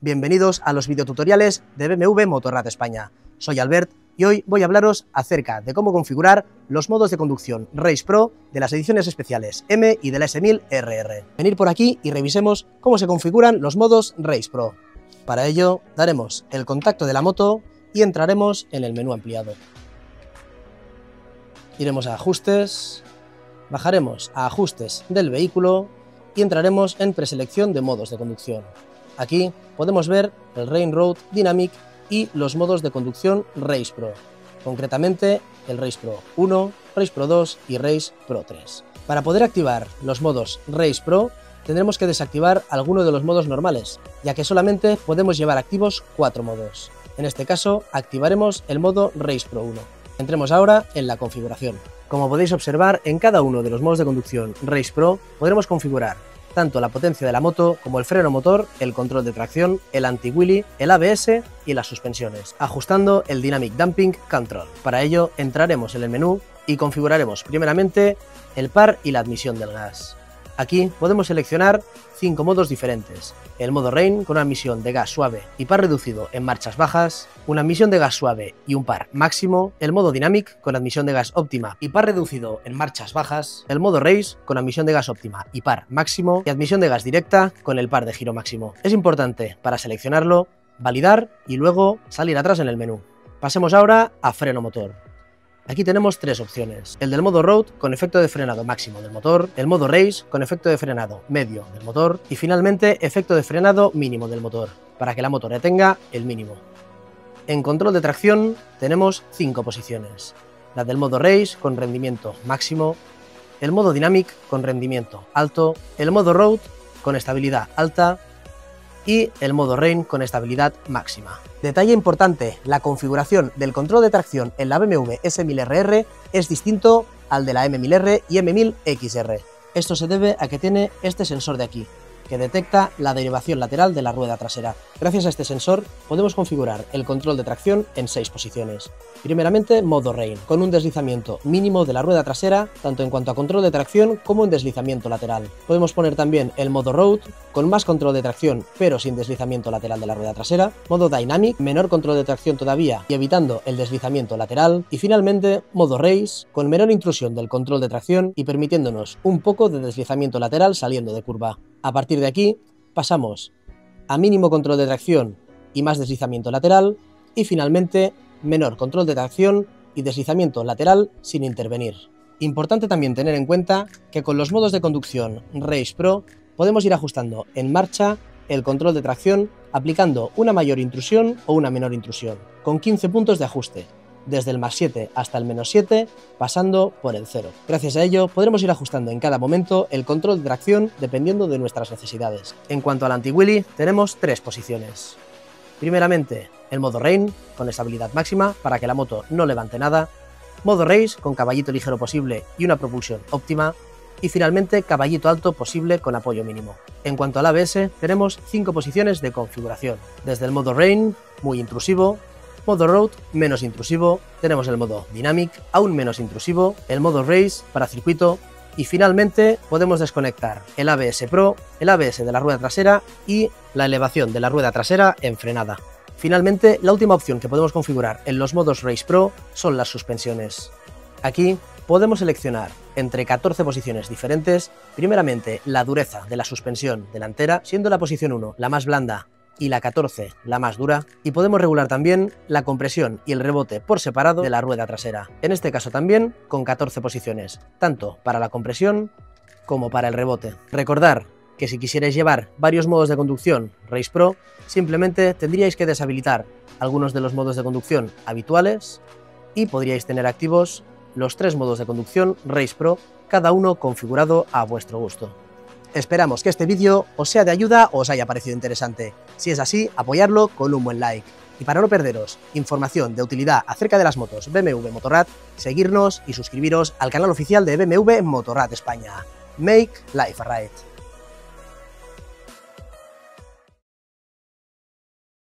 Bienvenidos a los videotutoriales de BMW Motorrad España. Soy Albert y hoy voy a hablaros acerca de cómo configurar los modos de conducción Race Pro de las ediciones especiales M y de la S1000RR. Venid por aquí y revisemos cómo se configuran los modos Race Pro. Para ello daremos el contacto de la moto y entraremos en el menú ampliado. Iremos a Ajustes, bajaremos a Ajustes del vehículo y entraremos en Preselección de modos de conducción. Aquí podemos ver el Rain Road Dynamic y los modos de conducción Race Pro, concretamente el Race Pro 1, Race Pro 2 y Race Pro 3. Para poder activar los modos Race Pro tendremos que desactivar alguno de los modos normales, ya que solamente podemos llevar activos 4 modos. En este caso activaremos el modo Race Pro 1. Entremos ahora en la configuración. Como podéis observar, en cada uno de los modos de conducción Race Pro podremos configurar tanto la potencia de la moto como el freno motor, el control de tracción, el anti-wheelie, el ABS y las suspensiones, ajustando el Dynamic Damping Control. Para ello entraremos en el menú y configuraremos primeramente el par y la admisión del gas. Aquí podemos seleccionar 5 modos diferentes: el modo Rain con una admisión de gas suave y par reducido en marchas bajas, una admisión de gas suave y un par máximo, el modo Dynamic con admisión de gas óptima y par reducido en marchas bajas, el modo Race con admisión de gas óptima y par máximo y admisión de gas directa con el par de giro máximo. Es importante, para seleccionarlo, validar y luego salir atrás en el menú. Pasemos ahora a freno motor. Aquí tenemos 3 opciones: el del modo Road con efecto de frenado máximo del motor, el modo Race con efecto de frenado medio del motor y finalmente efecto de frenado mínimo del motor, para que la moto retenga el mínimo. En control de tracción tenemos 5 posiciones: la del modo Race con rendimiento máximo, el modo Dynamic con rendimiento alto, el modo Road con estabilidad alta y el modo Rain con estabilidad máxima. Detalle importante: la configuración del control de tracción en la BMW S1000RR es distinto al de la M1000R y M1000XR. Esto se debe a que tiene este sensor de aquí, que detecta la derivación lateral de la rueda trasera. Gracias a este sensor podemos configurar el control de tracción en 6 posiciones. Primeramente, modo Rain, con un deslizamiento mínimo de la rueda trasera, tanto en cuanto a control de tracción como en deslizamiento lateral. Podemos poner también el modo Road, con más control de tracción pero sin deslizamiento lateral de la rueda trasera. Modo Dynamic, menor control de tracción todavía y evitando el deslizamiento lateral. Y finalmente, modo Race, con menor intrusión del control de tracción y permitiéndonos un poco de deslizamiento lateral saliendo de curva. A partir de aquí pasamos a mínimo control de tracción y más deslizamiento lateral, y finalmente menor control de tracción y deslizamiento lateral sin intervenir. Importante también tener en cuenta que con los modos de conducción Race Pro podemos ir ajustando en marcha el control de tracción aplicando una mayor intrusión o una menor intrusión, con 15 puntos de ajuste, desde el +7 hasta el -7, pasando por el 0. Gracias a ello podremos ir ajustando en cada momento el control de tracción dependiendo de nuestras necesidades. En cuanto al anti-wheelie, tenemos 3 posiciones. Primeramente, el modo Rain con estabilidad máxima para que la moto no levante nada, modo Race con caballito ligero posible y una propulsión óptima, y finalmente caballito alto posible con apoyo mínimo. En cuanto al ABS, tenemos 5 posiciones de configuración: desde el modo Rain, muy intrusivo, modo Road, menos intrusivo, tenemos el modo Dynamic, aún menos intrusivo, el modo Race para circuito, y finalmente podemos desconectar el ABS Pro, el ABS de la rueda trasera y la elevación de la rueda trasera en frenada. Finalmente, la última opción que podemos configurar en los modos Race Pro son las suspensiones. Aquí podemos seleccionar entre 14 posiciones diferentes, primeramente la dureza de la suspensión delantera, siendo la posición 1 la más blanda y la 14 la más dura, y podemos regular también la compresión y el rebote por separado de la rueda trasera, en este caso también con 14 posiciones, tanto para la compresión como para el rebote. Recordar que si quisierais llevar varios modos de conducción Race Pro, simplemente tendríais que deshabilitar algunos de los modos de conducción habituales y podríais tener activos los 3 modos de conducción Race Pro, cada uno configurado a vuestro gusto. Esperamos que este vídeo os sea de ayuda o os haya parecido interesante. Si es así, apoyarlo con un buen like. Y para no perderos información de utilidad acerca de las motos BMW Motorrad, seguirnos y suscribiros al canal oficial de BMW Motorrad España. Make Life a Ride.